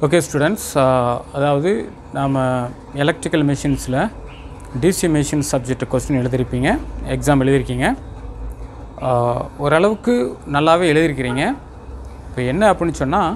Okay students, அதாவது நாம் electrical மெஷின்ஸில் டிசி மெஷின் சப்ஜெக்ட் கொஸ்டின் எழுதியிருப்பீங்க, எக்ஸாம் எழுதியிருக்கீங்க. ஓரளவுக்கு நல்லாவே எழுதியிருக்கிறீங்க. இப்போ என்ன அப்படின்னு சொன்னால்,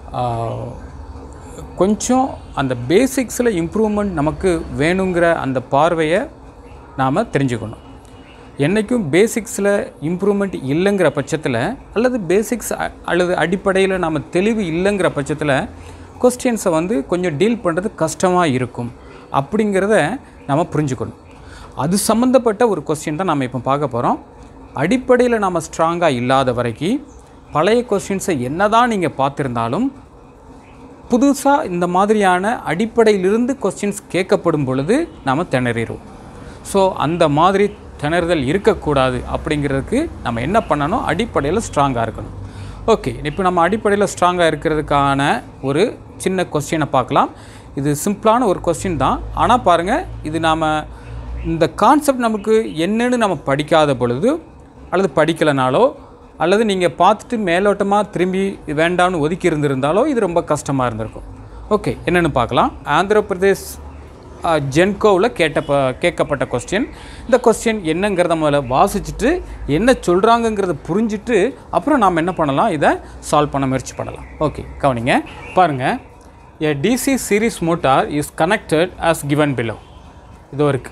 கொஞ்சம் அந்த பேசிக்ஸில் இம்ப்ரூவ்மெண்ட் நமக்கு வேணுங்கிற அந்த பார்வையை நாம் தெரிஞ்சுக்கணும். என்றைக்கும் பேசிக்ஸில் இம்ப்ரூவ்மெண்ட் இல்லைங்கிற பட்சத்தில், அல்லது பேசிக்ஸ் அல்லது அடிப்படையில் நாம் தெளிவு இல்லைங்கிற பட்சத்தில் கொஸ்டின்ஸை கொஞ்சம் டீல் பண்ணுறது கஷ்டமாக இருக்கும் அப்படிங்கிறத நம்ம புரிஞ்சுக்கணும். அது சம்மந்தப்பட்ட ஒரு கொஸ்டின் தான் நம்ம இப்போ பார்க்க போகிறோம். அடிப்படையில் நாம் ஸ்ட்ராங்காக இல்லாத வரைக்கும் பழைய கொஸ்டின்ஸை என்ன தான் நீங்கள் பார்த்துருந்தாலும், புதுசாக இந்த மாதிரியான அடிப்படையிலிருந்து கொஸ்டின்ஸ் கேட்கப்படும் பொழுது நாம் திணறிடுவோம். ஸோ அந்த மாதிரி திணறுதல் இருக்கக்கூடாது. அப்படிங்கிறதுக்கு நம்ம என்ன பண்ணணும், அடிப்படையில் ஸ்ட்ராங்காக இருக்கணும். ஓகே, இப்போ நம்ம அடிப்படையில் ஸ்ட்ராங்காக இருக்கிறதுக்கான ஒரு சின்ன கொஸ்டினை பார்க்கலாம். இது சிம்பிளான ஒரு கொஸ்டின் தான். ஆனால் பாருங்கள், இது நாம் இந்த கான்செப்ட் நமக்கு என்னன்னு நம்ம படிக்காத பொழுது, அல்லது படிக்கலைனாலோ, அல்லது நீங்கள் பார்த்துட்டு மேலோட்டமாக திரும்பி வேண்டாம்னு ஒதுக்கி இருந்திருந்தாலோ இது ரொம்ப கஷ்டமாக இருந்திருக்கும். ஓகே, என்னென்னு பார்க்கலாம். ஆந்திர பிரதேஷ் ஜென்கோவில் கேட்கப்பட்ட கொஸ்டின். இந்த கொஸ்டின் என்னங்கிறத முதல்ல வாசிச்சுட்டு என்ன சொல்கிறாங்கங்கிறத புரிஞ்சுட்டு அப்புறம் நாம் என்ன பண்ணலாம், இதை சால்வ் பண்ண முயற்சி பண்ணலாம். ஓகே, கவனிங்க. பாருங்கள், a DC series motor is connected as given below. இதோ இருக்கு.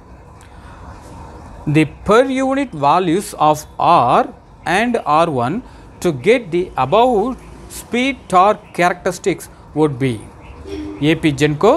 The per unit values of R and R1 to get the above speed torque characteristics would be. AP Genco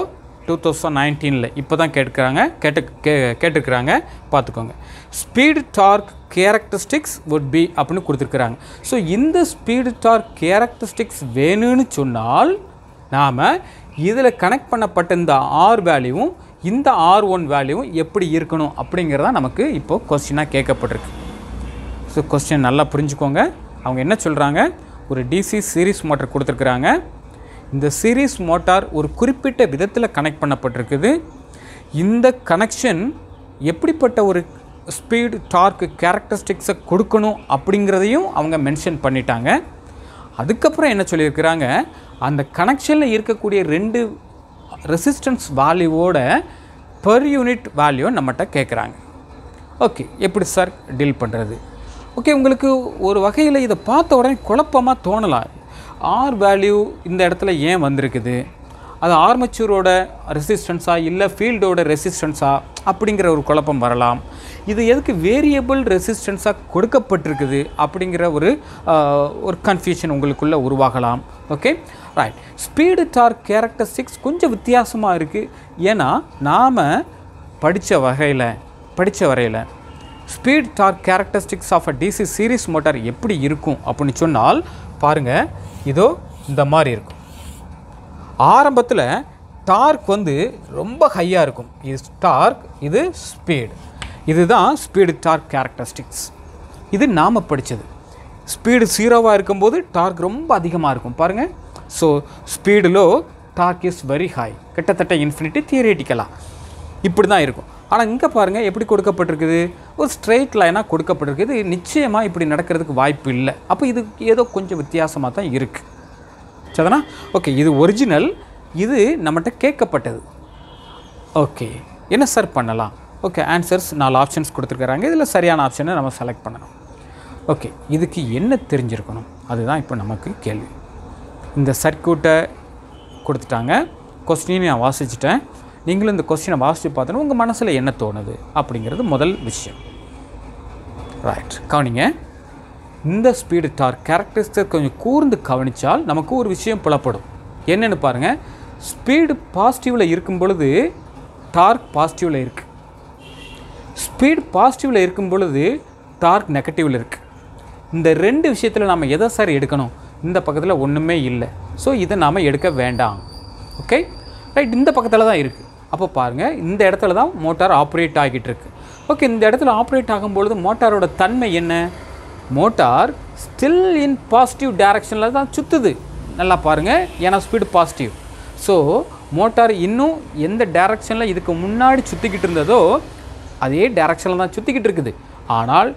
2019 இப்போ தான் கேட்டுருக்குறாங்க, பார்த்துக்கோங்க. Speed torque characteristics would be அப்படின்னு கொடுத்துருக்குறாங்க. So இந்த speed torque characteristics வேணும்னு சொன்னால் நாம் இதில் கனெக்ட் பண்ணப்பட்ட இந்த ஆர் வேல்யூவும் இந்த R1 வேல்யூவும் எப்படி இருக்கணும் அப்படிங்கிறதா நமக்கு இப்போது கொஸ்டினாக கேட்கப்பட்டிருக்கு. ஸோ கொஸ்டின் நல்லா புரிஞ்சுக்கோங்க. அவங்க என்ன சொல்கிறாங்க, ஒரு டிசி சீரீஸ் மோட்டார் கொடுத்துருக்குறாங்க. இந்த சீரீஸ் மோட்டார் ஒரு குறிப்பிட்ட விதத்தில் கனெக்ட் பண்ணப்பட்டிருக்குது. இந்த கனெக்ஷன் எப்படிப்பட்ட ஒரு ஸ்பீடு டார்க் கேரக்டரிஸ்டிக்ஸை கொடுக்கணும் அப்படிங்கிறதையும் அவங்க மென்ஷன் பண்ணிட்டாங்க. அதுக்கப்புறம் என்ன சொல்லியிருக்கிறாங்க, அந்த கனெக்ஷனில் இருக்கக்கூடிய 2 ரெசிஸ்டன்ஸ் வேல்யூவோட பெர் யூனிட் வேல்யூ நம்மகிட்ட கேட்குறாங்க. ஓகே, எப்படி சார் டீல் பண்ணுறது? ஓகே, உங்களுக்கு ஒரு வகையில் இதை பார்த்த உடனே குழப்பமாக தோணலாம். ஆர் வேல்யூ இந்த இடத்துல ஏன் வந்திருக்குது, அது ஆர்மச்சூரோட ரெசிஸ்டன்ஸாக இல்லை ஃபீல்டோட ரெசிஸ்டன்ஸாக அப்படிங்கிற ஒரு குழப்பம் வரலாம். இது எதுக்கு வேரியபிள் ரெசிஸ்டன்ஸாக கொடுக்கப்பட்டிருக்குது அப்படிங்கிற ஒரு கன்ஃபியூஷன் உங்களுக்குள்ளே உருவாகலாம். Okay, right. Speed torque characteristics கொஞ்சம் வித்தியாசமாக இருக்குது. ஏன்னா நாம் படித்த வரையில் speed torque characteristics of a DC series motor எப்படி இருக்கும் அப்படின்னு சொன்னால், பாருங்கள், இதோ இந்த மாதிரி இருக்கும். ஆரம்பத்தில் டார்க் ரொம்ப ஹையாக இருக்கும். இது டார்க், இது ஸ்பீடு. இதுதான் ஸ்பீடு டார்க் கேரக்டரிஸ்டிக்ஸ். இது நாம் படித்தது. ஸ்பீடு 0வாக இருக்கும்போது டார்க் ரொம்ப அதிகமாக இருக்கும். பாருங்கள், so speed low, torque is very high, கிட்டத்தட்ட இன்ஃபினிட்டி தியரிட்டிக்கலாக இப்படி தான் இருக்கும். ஆனால் இங்கே பாருங்கள் எப்படி கொடுக்கப்பட்டிருக்குது, ஒரு ஸ்ட்ரெயிட் லைனாக கொடுக்கப்பட்டிருக்குது. நிச்சயமாக இப்படி நடக்கிறதுக்கு வாய்ப்பு இல்லை. அப்போ இது ஏதோ கொஞ்சம் வித்தியாசமாக தான் இருக்குது. சரிதானா? ஓகே, இது ஒரிஜினல், இது நம்மகிட்ட கேட்கப்பட்டது. ஓகே, என்ன சார் பண்ணலாம்? ஓகே, ஆன்சர்ஸ் 4 ஆப்ஷன்ஸ் கொடுத்துருக்குறாங்க. இதில் சரியான ஆப்ஷனை நம்ம செலக்ட் பண்ணணும். ஓகே, இதுக்கு என்ன தெரிஞ்சிருக்கணும், அதுதான் இப்போ நமக்கு கேள்வி. இந்த சர்க்யூட்டை கொடுத்துட்டாங்க, கொஸ்டினையும் நான் வாசிச்சிட்டேன். நீங்களும் இந்த கொஸ்டினை வாசித்து பார்த்தோன்னா உங்கள் மனசில் என்ன தோணுது அப்படிங்கிறது முதல் விஷயம். ரைட், கவனிங்க. இந்த ஸ்பீடு டார்க் கேரக்டரிஸ்டிக்ஸ் கொஞ்சம் கூர்ந்து கவனித்தால் நமக்கு ஒரு விஷயம் புலப்படும். என்னென்னு பாருங்கள், ஸ்பீடு பாசிட்டிவில் இருக்கும் பொழுது டார்க் பாசிட்டிவில் இருக்குது. ஸ்பீடு பாசிட்டிவில் இருக்கும் பொழுது டார்க் நெகட்டிவில் இருக்குது. இந்த 2 விஷயத்தில் நாம் எதை சார் எடுக்கணும்? இந்த பக்கத்தில் ஒன்றுமே இல்லை. ஸோ இதை நாம் எடுக்க வேண்டாம். Okay, right. இந்த பக்கத்தில் தான் இருக்குது. அப்போ பாருங்கள், இந்த இடத்துல தான் மோட்டார் ஆப்ரேட் ஆகிட்டு இருக்கு. ஓகே, இந்த இடத்துல ஆப்ரேட் ஆகும்பொழுது மோட்டாரோட தன்மை என்ன? மோட்டார் ஸ்டில் இன் பாசிட்டிவ் டைரக்ஷனில் தான் சுற்றுது. நல்லா பாருங்கள், ஏன்னா ஸ்பீடு பாசிட்டிவ். ஸோ மோட்டார் இன்னும் எந்த டைரக்ஷனில் இதுக்கு முன்னாடி சுற்றிக்கிட்டு இருந்ததோ அதே டைரக்ஷனில் தான் சுற்றிக்கிட்டு இருக்குது. ஆனால்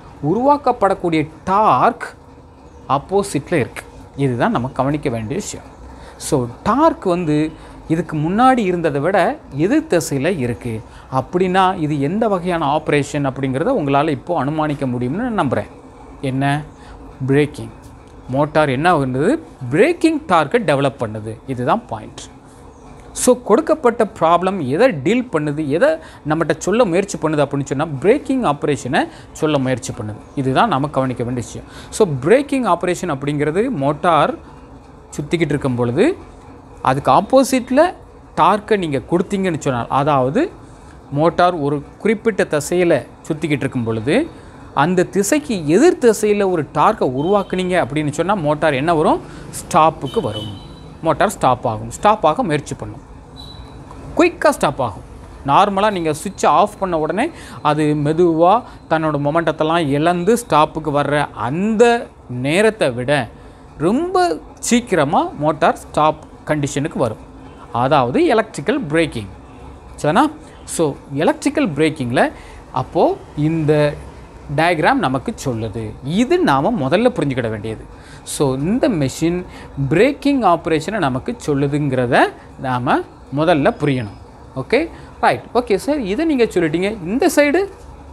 உருவாக்கப்படக்கூடிய டார்க் ஆப்போசிட்டில் இருக்குது. இதுதான் நம்ம கவனிக்க வேண்டிய விஷயம். ஸோ டார்க் வந்து இதுக்கு முன்னாடி இருந்ததை விட எதிர் திசையில் இருக்குது. அப்படின்னா இது எந்த வகையான ஆப்ரேஷன் அப்படிங்கிறத உங்களால் இப்போது அனுமானிக்க முடியும்னு நான் நம்புகிறேன். என்ன? பிரேக்கிங். மோட்டார் என்ன பண்ணுது? பிரேக்கிங் டார்க்கை டெவலப் பண்ணுது. இதுதான் பாயிண்ட். ஸோ கொடுக்கப்பட்ட ப்ராப்ளம் எதை டீல் பண்ணுது, எதை நம்மகிட்ட சொல்ல முயற்சி பண்ணுது அப்படின்னு சொன்னால் பிரேக்கிங் ஆப்ரேஷனை சொல்ல முயற்சி பண்ணுது. இதுதான் நம்ம கவனிக்க வேண்டிய விஷயம். ஸோ பிரேக்கிங் ஆப்ரேஷன் அப்படிங்கிறது மோட்டார் சுற்றிக்கிட்டு இருக்கும் பொழுது அதுக்கு ஆப்போசிட்டில் டார்க்கை நீங்கள் கொடுத்தீங்கன்னு சொன்னால், அதாவது மோட்டார் ஒரு குறிப்பிட்ட திசையில் சுற்றிக்கிட்டு இருக்கும் பொழுது அந்த திசைக்கு எதிர் திசையில் ஒரு டார்க்கை உருவாக்குனீங்க அப்படின்னு சொன்னால் மோட்டார் என்ன வரும்? ஸ்டாப்புக்கு வரும். மோட்டார் ஸ்டாப் ஆகும். ஸ்டாப் ஆக முயற்சி பண்ணும். குயிக்காக ஸ்டாப் ஆகும். நார்மலாக நீங்கள் சுவிட்சை ஆஃப் பண்ண உடனே அது மெதுவாக தன்னோட மொமெண்டத்தெல்லாம் இழந்து ஸ்டாப்புக்கு வர்ற அந்த நேரத்தை விட ரொம்ப சீக்கிரமாக மோட்டார் ஸ்டாப் கண்டிஷனுக்கு வரும். அதாவது எலக்ட்ரிக்கல் பிரேக்கிங். சரிண்ணா? ஸோ எலக்ட்ரிக்கல் பிரேக்கிங்கில் அப்போது இந்த டயக்ராம் நமக்கு சொல்லுது. இது நாம் முதல்ல புரிஞ்சுக்கிட வேண்டியது. ஸோ இந்த மெஷின் பிரேக்கிங் ஆப்ரேஷனை நமக்கு சொல்லுதுங்கிறத நாம் முதல்ல புரியணும். Okay, right. ஓகே சார், இதை நீங்கள் சொல்லிட்டீங்க. இந்த சைடு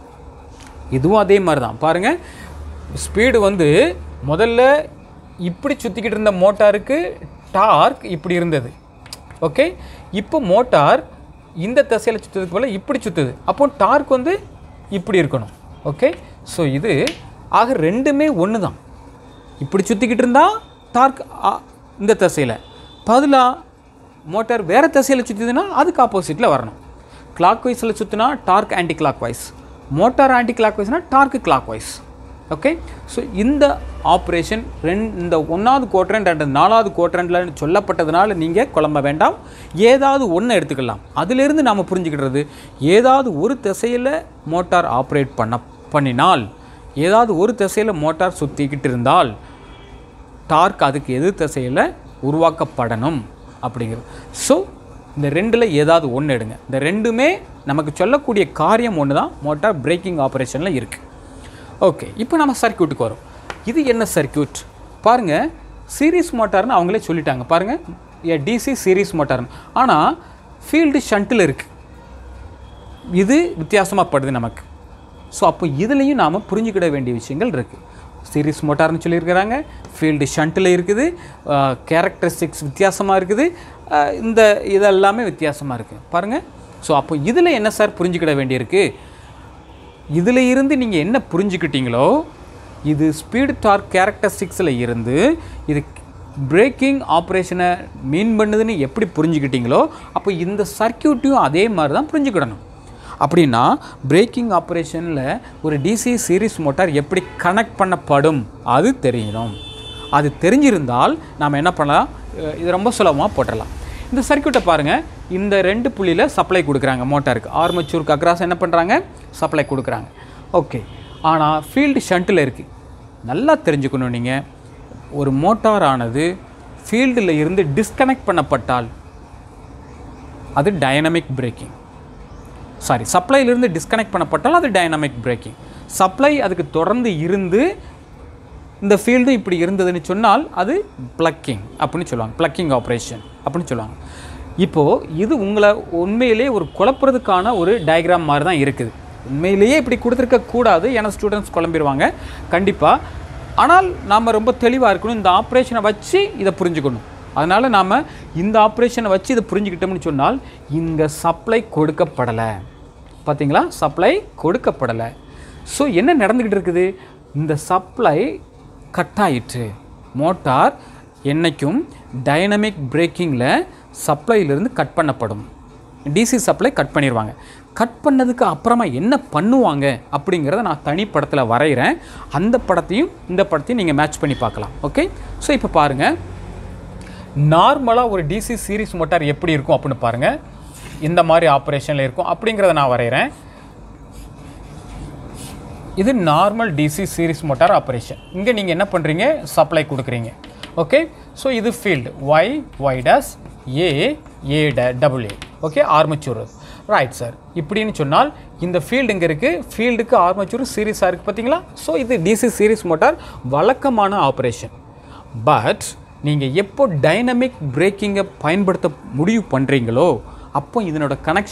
இதுவும் அதே மாதிரி தான். பாருங்கள், ஸ்பீடு வந்து முதல்ல இப்படி சுற்றிக்கிட்டு இருந்த மோட்டாருக்கு டார்க் இப்படி இருந்தது. ஓகே, இப்போ மோட்டார் இந்த திசையில் சுற்றுறதுக்கு போல் இப்படி சுற்றுது. அப்போ டார்க் வந்து இப்படி இருக்கணும். ஓகே, ஸோ இது ஆக ரெண்டுமே ஒன்று தான். இப்படி சுற்றிக்கிட்டு இருந்தால் டார்க் இந்த திசையில், பதிலாக மோட்டார் வேறு திசையில் சுற்றுதுன்னா அதுக்கு ஆப்போசிட்டில் வரணும். கிளாக் வைஸில் சுற்றினா torque anticlockwise, motor ஆன்டி கிளாக் வைஸ்னால் torque clockwise. Okay, so இந்த ஆப்ரேஷன் இந்த 1வது குவாட்ரண்ட் அண்ட் 4வது குவாட்ரண்டில் சொல்லப்பட்டதுனால நீங்கள் குழம்ப வேண்டாம். ஏதாவது ஒன்று எடுத்துக்கலாம். அதிலிருந்து நாம் புரிஞ்சுக்கிடுறது, ஏதாவது ஒரு திசையில் மோட்டார் ஆப்ரேட் பண்ணினால், ஏதாவது ஒரு திசையில் மோட்டார் சுற்றிக்கிட்டு இருந்தால் டார்க் அதுக்கு எதிர் திசையில் உருவாக்கப்படணும் அப்படிங்கிறது. ஸோ இந்த ரெண்டில் ஏதாவது ஒன்று எடுங்க. இந்த ரெண்டுமே நமக்கு சொல்லக்கூடிய காரியம் ஒன்று தான், மோட்டார் பிரேக்கிங் ஆப்ரேஷனில் இருக்குது. ஓகே, இப்போ நம்ம சர்க்யூட்டுக்கு வரும். இது என்ன சர்க்யூட் பாருங்கள். சீரீஸ் மோட்டார்னு அவங்களே சொல்லிட்டாங்க. பாருங்கள், டிசி சீரீஸ் மோட்டார்னு. ஆனால் ஃபீல்டு ஷண்டில் இருக்குது. இது வித்தியாசமாக படுது நமக்கு. ஸோ அப்போ இதுலேயும் நாம் புரிஞ்சுக்கிட வேண்டிய விஷயங்கள் இருக்குது. சீரீஸ் மோட்டார்னு சொல்லியிருக்கிறாங்க, ஃபீல்டு ஷண்டில் இருக்குது, கேரக்டரிஸ்டிக்ஸ் வித்தியாசமாக இருக்குது, இந்த இதெல்லாமே வித்தியாசமாக இருக்குது பாருங்கள். ஸோ அப்போ இதில் என்ன சார் புரிஞ்சுக்கிட வேண்டியிருக்கு? இதில் இருந்து நீங்கள் என்ன புரிஞ்சுக்கிட்டீங்களோ, இது ஸ்பீடு டார்க் கேரக்டரிஸ்டிக்ஸில் இருந்து இது பிரேக்கிங் ஆப்ரேஷனை மீன் பண்ணுதுன்னு எப்படி புரிஞ்சுக்கிட்டீங்களோ, அப்போ இந்த சர்க்யூட்டையும் அதே மாதிரி தான் புரிஞ்சுக்கிடணும். அப்படின்னா பிரேக்கிங் ஆப்ரேஷனில் ஒரு டிசி சீரீஸ் மோட்டார் எப்படி கனெக்ட் பண்ணப்படும் அது தெரியணும். அது தெரிஞ்சிருந்தால் நாம் என்ன பண்ணலாம், இது ரொம்ப சுலபமாக போட்டுடலாம். இந்த சர்க்யூட்டை பாருங்கள். இந்த 2 புள்ளியில் சப்ளை கொடுக்குறாங்க மோட்டாருக்கு. ஆர்மச்சூருக்கு அக்ராஸ் என்ன பண்ணுறாங்க, சப்ளை கொடுக்குறாங்க. ஓகே, ஆனால் ஃபீல்டு ஷண்டில் இருக்குது. நல்லா தெரிஞ்சுக்கணும் நீங்கள், ஒரு மோட்டாரானது ஃபீல்டில் இருந்து டிஸ்கனெக்ட் பண்ணப்பட்டால் அது டைனமிக் பிரேக்கிங். சப்ளையிலிருந்து டிஸ்கனெக்ட் பண்ணப்பட்டால் அது டைனமிக் பிரேக்கிங். சப்ளை அதுக்கு தொடர்ந்து இருந்து இந்த ஃபீல்டு இப்படி இருந்ததுன்னு சொன்னால் அது ப்ளக்கிங் அப்படின்னு சொல்லுவாங்க, ப்ளக்கிங் ஆப்ரேஷன் அப்படின்னு சொல்லுவாங்க. இப்போது இது உங்களை உண்மையிலே ஒரு குழப்பறதுக்கான ஒரு டயக்ராம் மாதிரி தான் இருக்குது. உண்மையிலேயே இப்படி கொடுத்துருக்கக்கூடாது, ஏன்னா ஸ்டூடெண்ட்ஸ் குழம்பிடுவாங்க கண்டிப்பாக. ஆனால் நாம் ரொம்ப தெளிவாக இருக்கணும். இந்த ஆப்ரேஷனை வச்சு இதை புரிஞ்சுக்கணும். அதனால் நாம் இந்த ஆப்ரேஷனை வச்சு இதை புரிஞ்சுக்கிட்டோம்னு சொன்னால், இங்கே சப்ளை கொடுக்கப்படலை. பார்த்தீங்களா, சப்ளை கொடுக்கப்படலை. ஸோ என்ன நடந்துக்கிட்டு இருக்குது, இந்த சப்ளை கட் ஆயிற்று. மோட்டார் என்றைக்கும் டைனமிக் பிரேக்கிங்கில் சப்ளையிலிருந்து கட் பண்ணப்படும். டிசி சப்ளை கட் பண்ணிடுவாங்க. கட் பண்ணதுக்கு அப்புறமா என்ன பண்ணுவாங்க அப்படிங்கிறத நான் தனி படத்தில் வரைகிறேன். அந்த படத்தையும் இந்த படத்தையும் நீங்கள் மேட்ச் பண்ணி பார்க்கலாம். ஓகே, ஸோ இப்போ பாருங்கள், நார்மலாக ஒரு டிசி சீரீஸ் மோட்டார் எப்படி இருக்கும் அப்படின்னு பாருங்கள். இந்த மாதிரி ஆப்ரேஷனில் இருக்கும் அப்படிங்கிறத நான் வரைகிறேன். இது normal DC series motor operation. இங்கே நீங்கள் என்ன பண்ணுறீங்க, சப்ளை கொடுக்குறீங்க. ஓகே, ஸோ இது field Y days A double A. Okay, armature. Right sir, இப்படின்னு சொன்னால் இந்த ஃபீல்டு இங்கே இருக்குது. ஃபீல்டுக்கு ஆர்மச்சூர் சீரீஸாக இருக்குது பார்த்தீங்களா. ஸோ இது டிசி சீரீஸ் மோட்டார் வழக்கமான ஆப்ரேஷன். பட் நீங்கள் எப்போ டைனமிக் பிரேக்கிங்கை பயன்படுத்த முடிவு பண்ணுறீங்களோ அப்போ இதனோட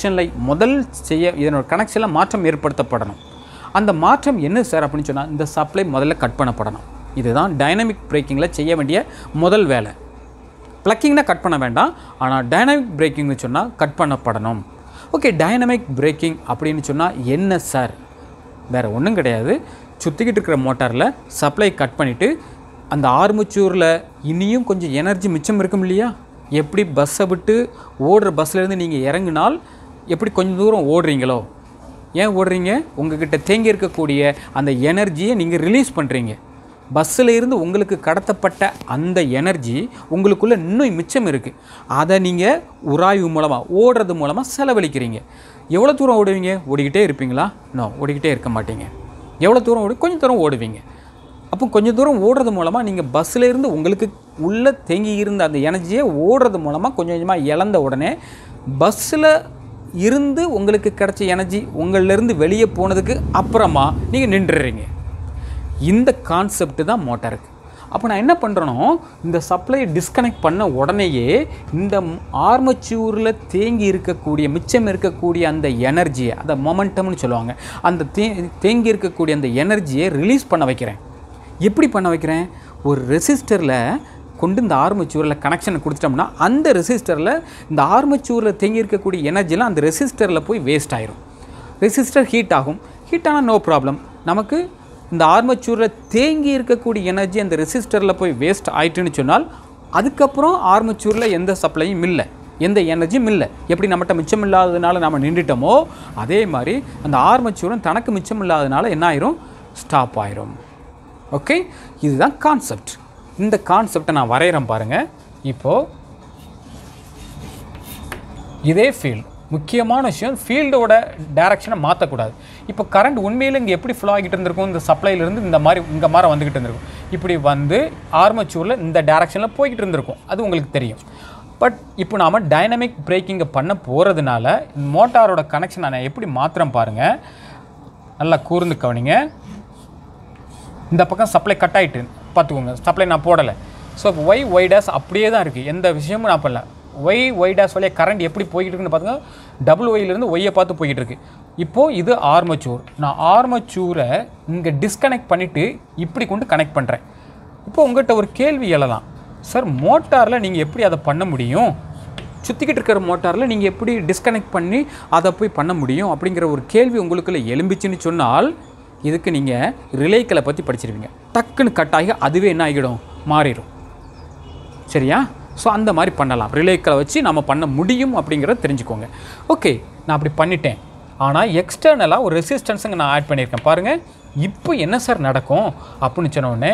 கனெக்ஷனில் இதனோட கனெக்ஷனில் மாற்றம் ஏற்படுத்தப்படணும். அந்த மாற்றம் என்ன சார் அப்படின்னு சொன்னால் இந்த சப்ளை முதல்ல கட் பண்ணப்படணும். இதுதான் டைனமிக் பிரேக்கிங்கில் செய்ய வேண்டிய முதல் வேலை. ப்ளக்கிங்னா கட் பண்ண வேண்டாம், ஆனால் டைனமிக் பிரேக்கிங்னு சொன்னால் கட் பண்ணப்படணும். ஓகே, டைனமிக் பிரேக்கிங் அப்படின்னு சொன்னால் என்ன சார்? வேறு ஒன்றும் கிடையாது. சுற்றிக்கிட்டு இருக்கிற மோட்டாரில் சப்ளை கட் பண்ணிவிட்டு அந்த ஆர்மச்சூரில் இனியும் கொஞ்சம் எனர்ஜி மிச்சம் இருக்கும் இல்லையா? எப்படி பஸ்ஸை விட்டு ஓடுற பஸ்ஸிலேருந்து நீங்கள் இறங்கினால் எப்படி கொஞ்சம் தூரம் ஓடுறீங்களோ, ஏன் ஓடுறீங்க? உங்கள்கிட்ட தேங்கி இருக்கக்கூடிய அந்த எனர்ஜியை நீங்கள் ரிலீஸ் பண்ணுறீங்க. பஸ்ஸில் இருந்து உங்களுக்கு கடத்தப்பட்ட அந்த எனர்ஜி உங்களுக்குள்ளே இன்னும் மிச்சம் இருக்குது. அதை நீங்கள் உராய்வு மூலமாக ஓடுறது மூலமாக செலவழிக்கிறீங்க. எவ்வளோ தூரம் ஓடுவீங்க? ஓடிக்கிட்டே இருப்பீங்களா? நோ, ஓடிக்கிட்டே இருக்க மாட்டீங்க. எவ்வளோ தூரம் கொஞ்சம் தூரம் ஓடுவீங்க. அப்போ கொஞ்சம் தூரம் ஓடுறது மூலமாக நீங்கள் பஸ்ஸில் இருந்து உங்களுக்கு உள்ளே தேங்கி இருந்த அந்த எனர்ஜியை ஓடுறது மூலமாக கொஞ்சம் கொஞ்சமாக இழந்த உடனே பஸ்ஸில் இருந்து உங்களுக்கு கிடைச்ச எனர்ஜி உங்களிலேருந்து வெளியே போனதுக்கு அப்புறமா நீங்கள் நின்றுறீங்க. இந்த கான்செப்ட் தான் மோட்டாருக்கு. அப்போ நான் என்ன பண்ணுறேனோ, இந்த சப்ளையை டிஸ்கனெக்ட் பண்ண உடனேயே இந்த ஆர்மச்சூரில் தேங்கி இருக்கக்கூடிய மிச்சம் இருக்கக்கூடிய அந்த எனர்ஜியை, அதை மொமெண்டம்னு சொல்லுவாங்க, அந்த தேங்கி இருக்கக்கூடிய அந்த எனர்ஜியை ரிலீஸ் பண்ண வைக்கிறேன். எப்படி பண்ண வைக்கிறேன்? ஒரு ரெசிஸ்டரில் கொண்டு இந்த ஆர்மச்சூரில் கனெக்ஷனை கொடுத்துட்டோம்னா அந்த ரெசிஸ்டரில் இந்த ஆர்மச்சூரில் தேங்கி இருக்கக்கூடிய எனர்ஜிலாம் அந்த ரெசிஸ்டரில் போய் வேஸ்ட் ஆயிரும். ரெசிஸ்டர் ஹீட் ஆகும். ஹீட் ஆனால் நோ ப்ராப்ளம். நமக்கு இந்த ஆர்மச்சூரில் தேங்கி இருக்கக்கூடிய எனர்ஜி அந்த ரெசிஸ்டரில் போய் வேஸ்ட் ஆயிட்டுன்னு சொன்னால் அதுக்கப்புறம் ஆர்மச்சூரில் எந்த சப்ளையும் இல்லை, எந்த எனர்ஜியும் இல்லை. எப்படி நம்மகிட்ட மிச்சம் இல்லாததுனால நம்ம நின்றுட்டோமோ அதே மாதிரி அந்த ஆர்மச்சூரும் தனக்கு மிச்சம் இல்லாததுனால என்ன ஆயிரும்? ஸ்டாப் ஆயிரும். ஓகே, இதுதான் கான்செப்ட். இந்த கான்செப்டை நான் வரைகிறேன் பாருங்கள். இப்போது இதே ஃபீல்டு, முக்கியமான விஷயம், ஃபீல்டோட டைரக்ஷனை மாற்றக்கூடாது. இப்போ கரண்ட் உண்மையில் இங்கே எப்படி ஃப்ளோ ஆகிட்டு இருந்திருக்கும்? இந்த சப்ளைலேருந்து இங்கே மாதிரி வந்துக்கிட்டு இருந்திருக்கும். இப்படி வந்து ஆர்மச்சூரில் இந்த டைரக்ஷனில் போய்கிட்டு இருந்திருக்கும். அது உங்களுக்கு தெரியும். பட் இப்போ நாம் டைனமிக் பிரேக்கிங்கை பண்ண போகிறதுனால மோட்டாரோட கனெக்ஷன் நான் எப்படி மாத்திரம் பாருங்கள். நல்லா கூர்ந்து கவனிங்க. இந்த பக்கம் சப்ளை கட் ஆகிட்டு பார்த்துக்கோங்க. சப்ளை நான் போடலை. ஸோ ஒய் டேஸ் அப்படியே தான் இருக்குது. எந்த விஷயமும் நான் பண்ணல. ஒய் டேஸ் வழியாக கரண்ட் எப்படி போய்கிட்டு இருக்குன்னு பார்த்துங்க. டபுள் ஒய்லேருந்து ஒய்யை பார்த்து போய்கிட்டு இருக்கு. இப்போது இது ஆர்மச்சூர். நான் ஆர்மச்சூரை இங்கே டிஸ்கனெக்ட் பண்ணிவிட்டு இப்படி கொண்டு கனெக்ட் பண்ணுறேன். இப்போது உங்கள்கிட்ட ஒரு கேள்வி எழலாம், சார் மோட்டாரில் நீங்கள் எப்படி அதை பண்ண முடியும்? சுற்றிக்கிட்டு இருக்கிற மோட்டாரில் நீங்கள் எப்படி டிஸ்கனெக்ட் பண்ணி அதை போய் பண்ண முடியும் அப்படிங்கிற ஒரு கேள்வி உங்களுக்குள்ளே எழும்பிச்சுன்னு சொன்னால் இதுக்கு நீங்கள் ரிலேக்களை பற்றி படிச்சிருப்பீங்க. டக்குன்னு கட் ஆகி அதுவே என்ன ஆகிடும்? மாறிடும். சரியா? ஸோ அந்த மாதிரி பண்ணலாம். ரிலேக்களை வச்சு நம்ம பண்ண முடியும் அப்படிங்கிறத தெரிஞ்சுக்கோங்க. ஓகே, நான் அப்படி பண்ணிட்டேன். ஆனால் எக்ஸ்டர்னலாக ஒரு ரெசிஸ்டன்ஸுங்க நான் ஆட் பண்ணியிருக்கேன் பாருங்கள். இப்போ என்ன சார் நடக்கும் அப்படின்னு சொன்னோடனே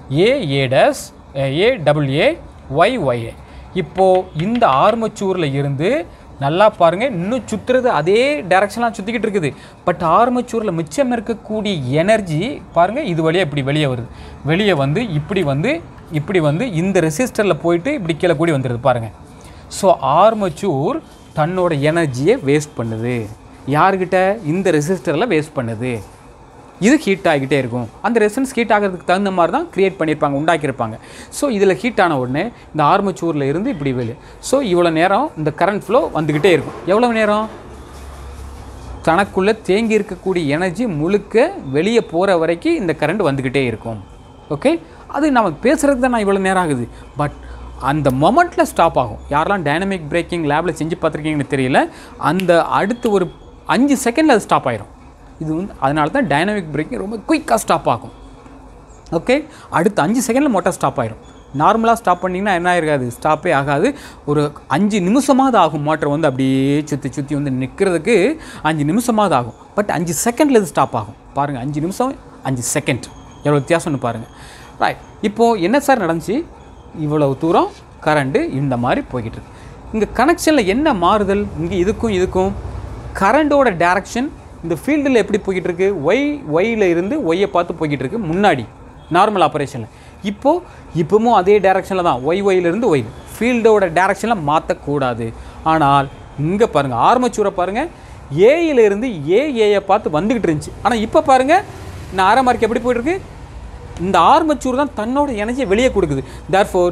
ஏஏஏஏஏ ஒய்ஒய்ஏ. இப்போது இந்த ஆர்மச்சூரில் இருந்து நல்லா பாருங்கள், இன்னும் சுற்றுறது அதே டைரக்ஷன்லாம் சுற்றிக்கிட்டு இருக்குது. பட் ஆர்மச்சூரில் மிச்சம் இருக்கக்கூடிய எனர்ஜி பாருங்கள் இது வழியாக இப்படி வெளியே வருது. வெளியே வந்து இப்படி வந்து இந்த ரெசிஸ்டரில் போயிட்டு இப்படி கீழே கூடி வந்துடுது பாருங்கள். ஸோ ஆர்மச்சூர் தன்னோட எனர்ஜியை வேஸ்ட் பண்ணுது. யார்கிட்ட? இந்த ரெசிஸ்டரில் வேஸ்ட் பண்ணுது. இது ஹீட் ஆகிக்கிட்டே இருக்கும். அந்த ரெசிஸ்டன்ஸ் ஹீட் ஆகிறதுக்கு தகுந்த மாதிரி தான் க்ரியேட் பண்ணியிருப்பாங்க, உண்டாக்கியிருப்பாங்க. ஸோ இதில் ஹீட் ஆன உடனே இந்த ஆர்மச்சூரில் இருந்து இப்படி வெளியே. ஸோ இவ்வளோ நேரம் இந்த கரண்ட் ஃப்ளோ வந்துக்கிட்டே இருக்கும். எவ்வளோ நேரம்? தனக்குள்ளே தேங்கி இருக்கக்கூடிய எனர்ஜி முழுக்க வெளியே போகிற வரைக்கும் இந்த கரண்ட் வந்துக்கிட்டே இருக்கும். ஓகே, அது நம்ம பேசுகிறதுக்கு தான் நான் இவ்வளோ நேரம் ஆகுது. பட் அந்த மொமெண்ட்டில் ஸ்டாப் ஆகும். யாரெல்லாம் டைனமிக் பிரேக்கிங் லேபில் செஞ்சு பார்த்துருக்கீங்கன்னு தெரியல, அந்த அடுத்து ஒரு 5 செகண்டில் அது ஸ்டாப் ஆயிரும். இது வந்து அதனால தான் டைனமிக் பிரேக்கிங் ரொம்ப குயிக்காக ஸ்டாப் ஆகும். ஓகே, அடுத்து 5 செகண்டில் மோட்டார் ஸ்டாப் ஆயிரும். நார்மலாக ஸ்டாப் பண்ணிங்கன்னா என்ன ஆயிருக்காது? ஸ்டாப்பே ஆகாது. ஒரு 5 நிமிஷமாவது ஆகும். மோட்டர் வந்து அப்படியே சுற்றி வந்து நிற்கிறதுக்கு 5 நிமிஷமாவது ஆகும். பட் 5 செகண்டில் இது ஸ்டாப் ஆகும். பாருங்கள், 5 நிமிஷம் 5 செகண்ட் எவ்வளோ வித்தியாசம்னு பாருங்கள். ரைட், இப்போது என்ன சார் நடந்துச்சு? இவ்வளவு தூரம் கரண்ட்டு இந்த மாதிரி போய்கிட்டு இருக்கு. இங்கே கனெக்ஷனில் என்ன மாறுதல்? இங்கே இதுக்கும் கரண்டோட டைரக்ஷன் இந்த ஃபீல்டில் எப்படி போய்கிட்டு இருக்கு? ஒய்யில் இருந்து ஒய்யை பார்த்து போய்கிட்டு இருக்கு முன்னாடி நார்மல் ஆப்ரேஷனில். இப்போவும் அதே டைரக்ஷனில் தான், ஒய்யிலேருந்து ஒய். ஃபீல்டோட டைரக்ஷனில் மாற்றக்கூடாது. ஆனால் இங்கே பாருங்கள், ஆர்மச்சூரை பாருங்கள், ஏயிலேருந்து ஏஏயை பார்த்து வந்துக்கிட்டு இருந்துச்சு. ஆனால் இப்போ பாருங்கள், நான் ஆரம்ப மார்க் எப்படி போய்ட்டுருக்கு? இந்த ஆர்மச்சூர் தான் தன்னோட எனர்ஜியை வெளியே கொடுக்குது. தேர்ஃபோர்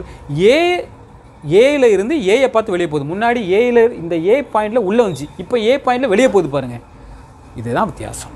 ஏல இருந்து ஏயை பார்த்து வெளியே போகுது. முன்னாடி ஏயில் இந்த ஏ பாயிண்டில் உள்ளே வந்துச்சு, இப்போ ஏ பாயிண்டில் வெளியே போகுது பாருங்கள். இதுதான் வித்தியாசம்.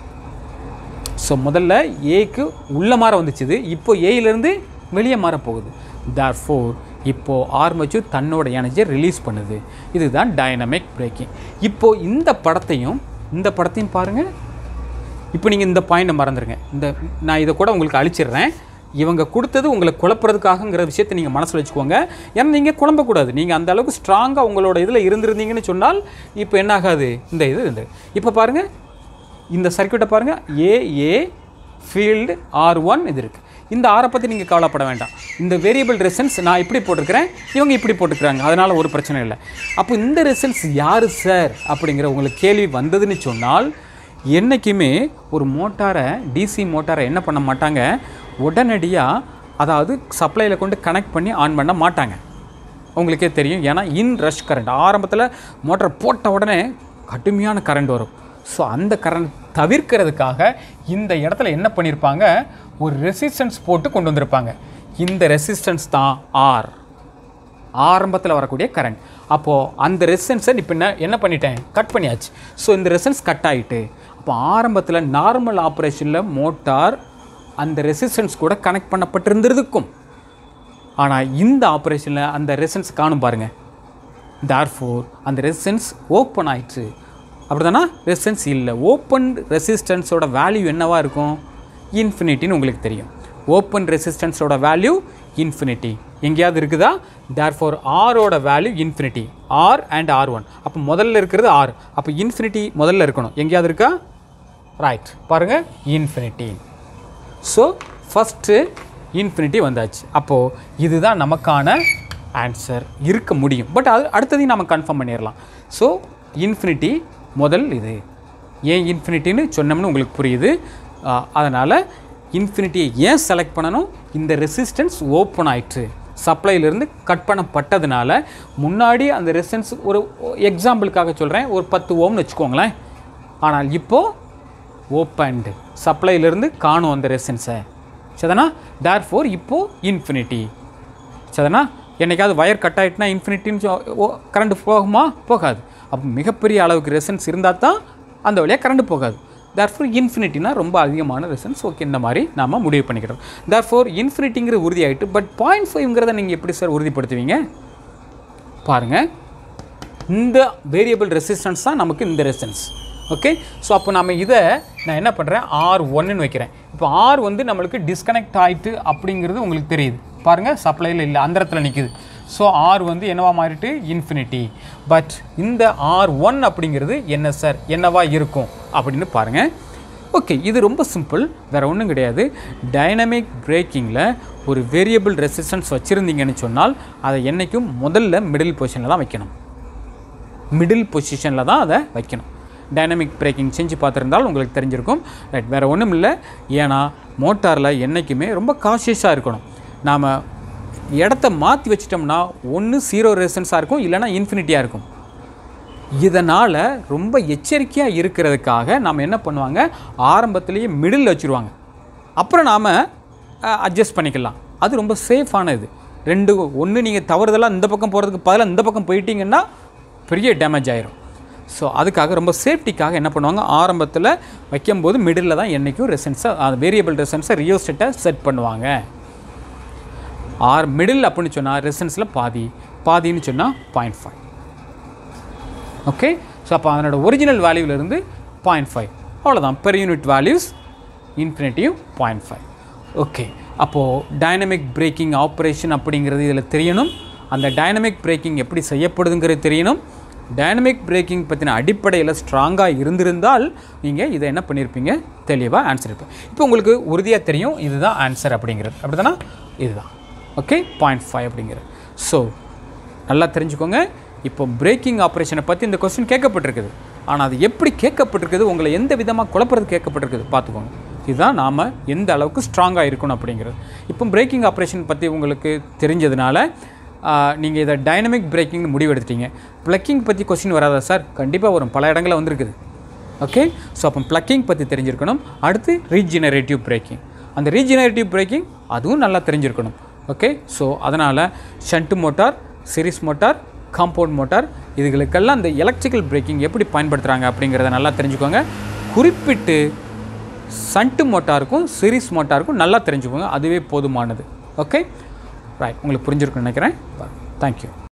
ஸோ முதல்ல ஏக்கு உள்ளே மாற வந்துச்சுது, இப்போ ஏயிலேருந்து வெளியே மாற போகுது. தேர்ஃபோர் இப்போது ஆர்மச்சூர் தன்னோட எனர்ஜியை ரிலீஸ் பண்ணுது. இதுதான் டைனமிக் பிரேக்கிங். இப்போது இந்த படத்தையும் பாருங்கள். இப்போ நீங்கள் இந்த பாயிண்டை மறந்துடுங்க. நான் இதை கூட உங்களுக்கு அழிச்சிடுறேன். இவங்க கொடுத்தது உங்களை குழப்பறதுக்காகங்கிற விஷயத்தை நீங்கள் மனசில் வச்சுக்கோங்க. ஏன்னா நீங்கள் குழம்பக்கூடாது. நீங்கள் அந்த அளவுக்கு ஸ்ட்ராங்காக உங்களோட இதில் இருந்திருந்தீங்கன்னு சொன்னால் இப்போ என்ன ஆகாது, இந்த இப்போ பாருங்கள், இந்த சர்க்யூட்டை பாருங்கள். ஏ ஃபீல்டு R1 இது இருக்குது. இந்த ஆரை பற்றி நீங்கள் கவலைப்பட வேண்டாம். இந்த வேரியபிள் ரெசன்ஸ் நான் இப்படி போட்டிருக்கிறேன், இவங்க இப்படி போட்டுக்கிறாங்க, அதனால் ஒரு பிரச்சனை இல்லை. அப்போ இந்த ரெசன்ஸ் யார் சார் அப்படிங்கிற உங்களுக்கு கேள்வி வந்ததுன்னு சொன்னால், என்றைக்குமே ஒரு மோட்டாரை, டிசி மோட்டாரை என்ன பண்ண மாட்டாங்க, உடனடியாக அதாவது சப்ளையில் கொண்டு கனெக்ட் பண்ணி ஆன் பண்ண மாட்டாங்க. உங்களுக்கே தெரியும். ஏன்னா ரஷ் கரண்ட் ஆரம்பத்தில் மோட்டார் போட்ட உடனே கடுமையான கரண்ட் வரும். ஸோ அந்த கரண்ட் தவிர்க்கிறதுக்காக இந்த இடத்துல என்ன பண்ணியிருப்பாங்க, ஒரு ரெசிஸ்டன்ஸ் போட்டு கொண்டு வந்திருப்பாங்க. இந்த ரெசிஸ்டன்ஸ் தான் ஆரம்பத்தில் வரக்கூடிய கரண்ட். அப்போது அந்த ரெசிஸ்டன்ஸை இப்போ என்ன பண்ணிட்டேன், கட் பண்ணியாச்சு. ஸோ இந்த ரெசிஸ்டன்ஸ் கட் ஆகிட்டு, அப்போ ஆரம்பத்தில் நார்மல் ஆப்ரேஷனில் மோட்டார் அந்த ரெசிஸ்டன்ஸ் கூட கனெக்ட் பண்ணப்பட்டிருந்திருக்கும். ஆனால் இந்த ஆப்ரேஷனில் அந்த ரெசிஸ்டன்ஸ் காணும் பாருங்கள். தேர்ஃபோர் அந்த ரெசிஸ்டன்ஸ் ஓப்பன் ஆயிடுச்சு. அப்படி தானே, ரெசிஸ்டன்ஸ் இல்லை. ஓப்பன் ரெசிஸ்டன்ஸோட வேல்யூ என்னவாக இருக்கும், இன்ஃபினிட்டின்னு உங்களுக்கு தெரியும். ஓப்பன் ரெசிஸ்டன்ஸோட வேல்யூ இன்ஃபினிட்டி. எங்கேயாவது இருக்குதா? தேர்ஃபோர் ஆரோட value infinity. R and R1. அப்போ முதல்ல இருக்கிறது ஆர், அப்போ இன்ஃபினிட்டி முதல்ல இருக்கணும். எங்கேயாவது இருக்கா? ரைட், பாருங்கள், இன்ஃபினிட்டி. ஸோ ஃபஸ்ட்டு இன்ஃபினிட்டி வந்தாச்சு. அப்போது இதுதான் நமக்கான ஆன்சர் இருக்க முடியும். பட் அது அடுத்ததையும் நம்ம கன்ஃபார்ம் பண்ணிடலாம். ஸோ இன்ஃபினிட்டி முதல் இது. ஏன் இன்ஃபினிட்டின்னு சொன்னோம்னு உங்களுக்கு புரியுது. அதனால் இன்ஃபினிட்டியை ஏன் செலக்ட் பண்ணணும், இந்த ரெசிஸ்டன்ஸ் ஓப்பன் ஆயிடுச்சு, சப்ளையிலேருந்து கட் பண்ணப்பட்டதுனால. முன்னாடி அந்த ரெசிஸ்டன்ஸ் ஒரு எக்ஸாம்பிளுக்காக சொல்கிறேன், ஒரு 10 ஓம்னு வச்சுக்கோங்களேன். ஆனால் இப்போது ஓப்பன்டு, சப்ளையிலேருந்து காணும் அந்த ரெசிஸ்டன்ஸை. சரிதானா? தேர்ஃபோர் இப்போது இன்ஃபினிட்டி. சரிதானா? என்றைக்காவது வயர் கட் ஆகிட்டுனா இன்ஃபினிட்டின்னு கரண்ட் போகுமா? போகாது. அப்போ மிகப்பெரிய அளவுக்கு ரெசிஸ்டன்ஸ் இருந்தால் தான் அந்த வழியாக கரண்ட் போகாது. தேர்ஃபோர் இன்ஃபினிட்டினா ரொம்ப அதிகமான ரெசிஸ்டன்ஸ். ஓகே, இந்த மாதிரி நாம் முடிவு பண்ணிக்கிறோம். தேர்ஃபோர் இன்ஃபினிட்டிங்கிற உறுதியாகிட்டு. பட் 0.5ங்கிறத நீங்கள் எப்படி சார் உறுதிப்படுத்துவீங்க? பாருங்கள், இந்த வேரியபிள் ரெசிஸ்டன்ஸ் தான் நமக்கு இந்த ரெசிஸ்டன்ஸ். ஓகே, ஸோ அப்போ நம்ம இதை நான் என்ன பண்ணுறேன், R1ன்னு வைக்கிறேன். இப்போ R வந்து நம்மளுக்கு டிஸ்கனெக்ட் ஆகிட்டு அப்படிங்கிறது உங்களுக்கு தெரியுது. பாருங்கள், சப்ளையில் இல்லை, அந்த இடத்துல நிற்குது. ஸோ R வந்து என்னவா மாறிட்டு, இன்ஃபினிட்டி. பட் இந்த R1 அப்படிங்கிறது என்ன சார், என்னவா இருக்கும் அப்படின்னு பாருங்கள். ஓகே, இது ரொம்ப சிம்பிள், வேறு ஒன்றும் கிடையாது. டைனமிக் பிரேக்கிங்கில் ஒரு வேரியபிள் ரெசிஸ்டன்ஸ் வச்சுருந்தீங்கன்னு சொன்னால் அதை என்றைக்கும் முதல்ல மிடில் பொசிஷனில் தான் வைக்கணும். மிடில் பொசிஷனில் தான் அதை வைக்கணும். டைனமிக் பிரேக்கிங் செஞ்சு பார்த்துருந்தால் உங்களுக்கு தெரிஞ்சிருக்கும். ரைட், வேறு ஒன்றும் இல்லை. ஏன்னா மோட்டாரில் என்றைக்குமே ரொம்ப காஷியஸாக இருக்கணும். நாம் இடத்த மாற்றி வச்சிட்டோம்னா ஒன்று 0 ரெசிஸ்டன்ஸாக இருக்கும், இல்லைனா இன்ஃபினிட்டியாக இருக்கும். இதனால் ரொம்ப எச்சரிக்கையாக இருக்கிறதுக்காக நாம் என்ன பண்ணுவாங்க, ஆரம்பத்துலேயே மிடில் வச்சுருவாங்க. அப்புறம் நாம் அட்ஜஸ்ட் பண்ணிக்கலாம். அது ரொம்ப சேஃபானது. ஒன்று நீங்கள் தவறுதலாக இந்த பக்கம் போகிறதுக்கு பதிலாக இந்த பக்கம் போயிட்டீங்கன்னா பெரிய டேமேஜ் ஆயிரும். ஸோ அதுக்காக ரொம்ப சேஃப்டிக்காக என்ன பண்ணுவாங்க, ஆரம்பத்தில் வைக்கும்போது மிடில் தான் என்றைக்கும் ரெசிஸ்டன்ஸை, வேரியபிள் ரெசிஸ்டன்ஸை ரியோஸ்டேட்டை செட் பண்ணுவாங்க. மிடில் அப்படின்னு சொன்னால் ரெசிஸ்டன்ஸில் பாதின்னு சொன்னால் 0.5. ஓகே, ஸோ அப்போ அதனோட ஒரிஜினல் வேல்யூவிலேருந்து 0.5, அவ்வளோதான். பெர் யூனிட் வேல்யூஸ் இன்ஃபினிட்டியும் 0.5. ஓகே, அப்போது டைனமிக் பிரேக்கிங் ஆப்ரேஷன் அப்படிங்கிறது இதில் தெரியணும். அந்த டைனமிக் பிரேக்கிங் எப்படி செய்யப்படுதுங்கிறது தெரியணும். டைனமிக் பிரேக்கிங் பற்றின அடிப்படையில் ஸ்ட்ராங்காக இருந்திருந்தால் நீங்கள் இதை என்ன பண்ணியிருப்பீங்க, தெளிவாக ஆன்சர் இருப்பேன். இப்போ உங்களுக்கு உறுதியாக தெரியும் இதுதான் ஆன்சர் அப்படிங்கிறது. அப்படி தானே? இதுதான். ஓகே, 0.5 அப்படிங்கிறது. ஸோ நல்லா தெரிஞ்சுக்கோங்க. இப்போ பிரேக்கிங் ஆப்ரேஷனை பற்றி இந்த கொஸ்டின் கேட்கப்பட்டிருக்குது. ஆனால் அது எப்படி கேட்கப்பட்டிருக்குது, உங்களை எந்த விதமாக குழப்பறது கேட்கப்பட்டிருக்குது பார்த்துக்கோங்க. இதுதான் நாம் எந்த அளவுக்கு ஸ்ட்ராங்காக இருக்கணும் அப்படிங்கிறது. இப்போ பிரேக்கிங் ஆப்ரேஷன் பற்றி உங்களுக்கு தெரிஞ்சதுனால நீங்கள் இதை டைனமிக் பிரேக்கிங்னு முடிவு எடுத்துட்டீங்க. ப்ளக்கிங் பற்றி கொஸ்டின் வராதா சார்? கண்டிப்பாக வரும், பல இடங்களில் வந்திருக்குது. ஓகே, ஸோ அப்போ ப்ளக்கிங் பற்றி தெரிஞ்சிருக்கணும். அடுத்து ரீஜெனரேட்டிவ் பிரேக்கிங். அந்த ரீஜெனரேட்டிவ் பிரேக்கிங் அதுவும் நல்லா தெரிஞ்சிருக்கணும். ஓகே, ஸோ அதனால் shunt motor, series motor, compound motor இதுகளுக்கெல்லாம் அந்த எலக்ட்ரிக்கல் பிரேக்கிங் எப்படி பயன்படுத்துகிறாங்க அப்படிங்கிறத நல்லா தெரிஞ்சுக்கோங்க. குறிப்பிட்டு ஷண்ட் மோட்டாருக்கும் சீரிஸ் மோட்டாருக்கும் நல்லா தெரிஞ்சுக்கோங்க, அதுவே போதுமானது. ஓகே ரைட், உங்களுக்கு புரிஞ்சிருக்குன்னு நினைக்கிறேன். தேங்க்யூ.